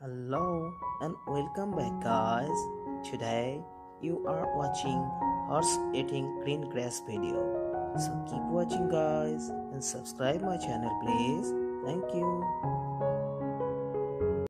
Hello and welcome back, guys. Today you are watching horse eating green grass video. So keep watching, guys, and subscribe my channel, please. Thank you.